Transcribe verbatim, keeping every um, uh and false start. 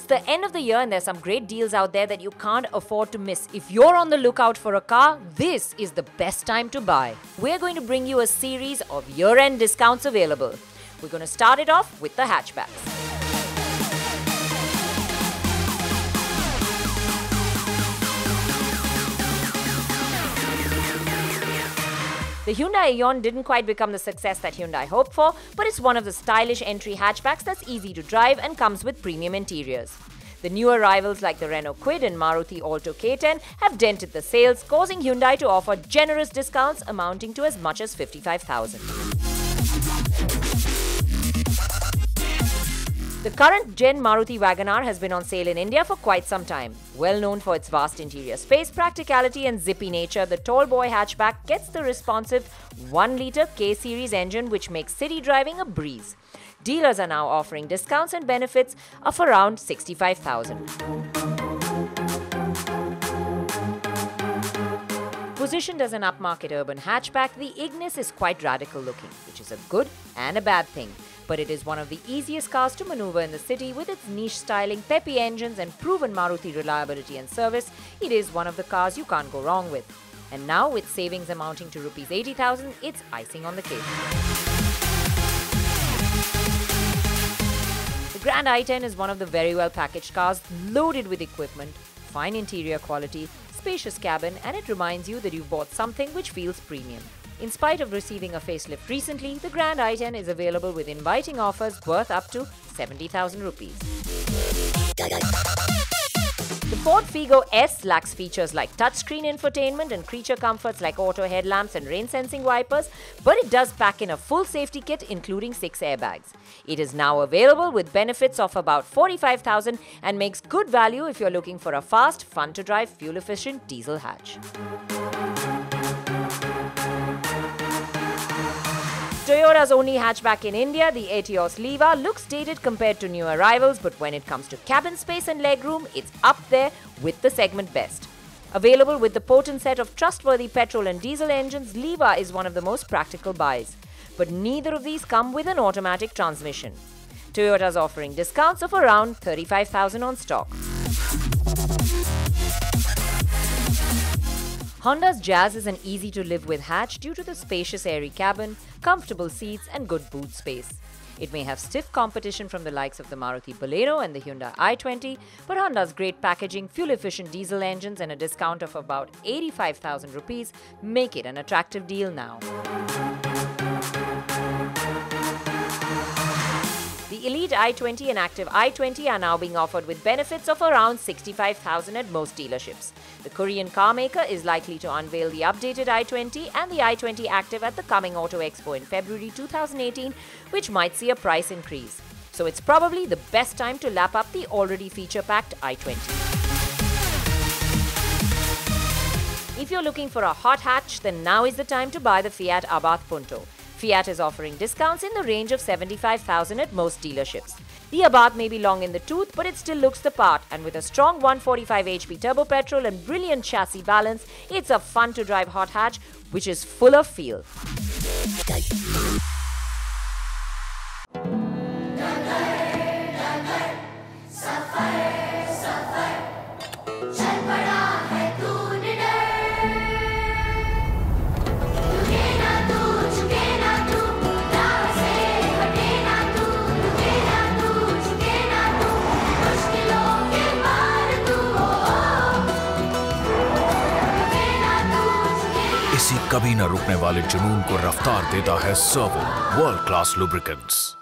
the end of the year and there's some great deals out there that you can't afford to miss. If you're on the lookout for a car, this is the best time to buy. We're going to bring you a series of year-end discounts available. We're going to start it off with the hatchbacks. The Hyundai Ion didn't quite become the success that Hyundai hoped for, but it's one of the stylish entry hatchbacks that's easy to drive and comes with premium interiors. The newer rivals like the Renault Kwid and Maruti Alto K ten have dented the sales, causing Hyundai to offer generous discounts amounting to as much as fifty-five thousand. The current gen Maruti Wagon-R has been on sale in India for quite some time. Well known for its vast interior space, practicality and zippy nature, the tall boy hatchback gets the responsive one litre K-series engine which makes city driving a breeze. Dealers are now offering discounts and benefits of around sixty-five thousand. Positioned as an upmarket urban hatchback, the Ignis is quite radical looking, which is a good and a bad thing. But it is one of the easiest cars to maneuver in the city with its niche styling, peppy engines and proven Maruti reliability and service. It is one of the cars you can't go wrong with. And now with savings amounting to rupees eighty thousand, it's icing on the cake. The Grand i ten is one of the very well packaged cars loaded with equipment, fine interior quality, spacious cabin, and it reminds you that you've bought something which feels premium. In spite of receiving a facelift recently, the Grand i ten is available with inviting offers worth up to seventy thousand rupees. The Ford Figo S lacks features like touchscreen infotainment and creature comforts like auto headlamps and rain-sensing wipers, but it does pack in a full safety kit including six airbags. It is now available with benefits of about forty-five thousand and makes good value if you're looking for a fast, fun-to-drive, fuel-efficient diesel hatch. Toyota's only hatchback in India, the Etios Leva, looks dated compared to newer rivals, but when it comes to cabin space and legroom, it's up there with the segment best. Available with the potent set of trustworthy petrol and diesel engines, Leva is one of the most practical buys. But neither of these come with an automatic transmission. Toyota's offering discounts of around thirty-five thousand on stock. Honda's Jazz is an easy-to-live-with hatch due to the spacious airy cabin, comfortable seats and good boot space. It may have stiff competition from the likes of the Maruti Bolero and the Hyundai i twenty, but Honda's great packaging, fuel-efficient diesel engines and a discount of about eighty-five thousand rupees make it an attractive deal now. The Elite i twenty and Active i twenty are now being offered with benefits of around sixty-five thousand at most dealerships. The Korean car maker is likely to unveil the updated i twenty and the i twenty Active at the coming Auto Expo in February two thousand eighteen, which might see a price increase. So it's probably the best time to lap up the already feature-packed i twenty. If you're looking for a hot hatch, then now is the time to buy the Fiat Abarth Punto. Fiat is offering discounts in the range of seventy-five thousand at most dealerships. The Abarth may be long in the tooth, but it still looks the part, and with a strong one forty-five H P turbo petrol and brilliant chassis balance, it's a fun-to-drive hot hatch which is full of feel. इसी कभी न रुकने वाले जुनून को रफ्तार देता है सर्वो वर्ल्ड क्लास लुब्रिकेंट्स।